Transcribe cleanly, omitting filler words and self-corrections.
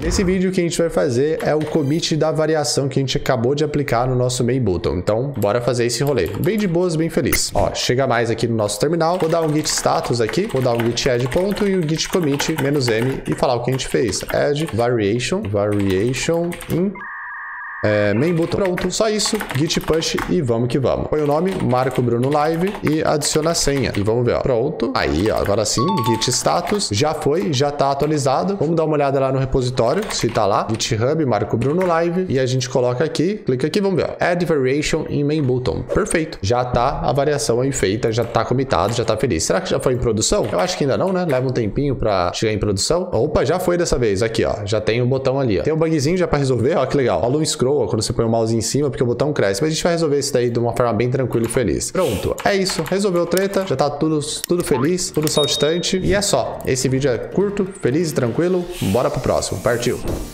Nesse vídeo o que a gente vai fazer é o commit da variação que a gente acabou de aplicar no nosso main button. Então, bora fazer esse rolê. Bem de boas, bem feliz. Ó, chega mais aqui no nosso terminal, vou dar um git status aqui, vou dar um git add ponto e o git commit -m e falar o que a gente fez. Add variation in main button. Pronto, só isso, git push e vamos que vamos. Põe o nome, Marco Bruno Live e adiciona a senha. E vamos ver, ó. Pronto. Aí, ó, agora sim, git status, já foi, já tá atualizado. Vamos dar uma olhada lá no repositório, se tá lá. GitHub, Marco Bruno Live. E a gente coloca aqui, clica aqui, vamos ver, ó. Add variation in main button. Perfeito. Já tá a variação aí feita, já tá comitado, já tá feliz. Será que já foi em produção? Eu acho que ainda não, né? Leva um tempinho pra chegar em produção. Opa, já foi dessa vez. Aqui, ó. Já tem o botão ali, ó. Tem um bugzinho já pra resolver, ó, que legal. Rola um scroll quando você põe o mouse em cima, porque o botão cresce. Mas a gente vai resolver isso daí de uma forma bem tranquila e feliz. Pronto, é isso. Resolveu treta, já tá tudo feliz, tudo saltitante. E é só. Esse vídeo é curto, feliz e tranquilo. Bora pro próximo. Partiu!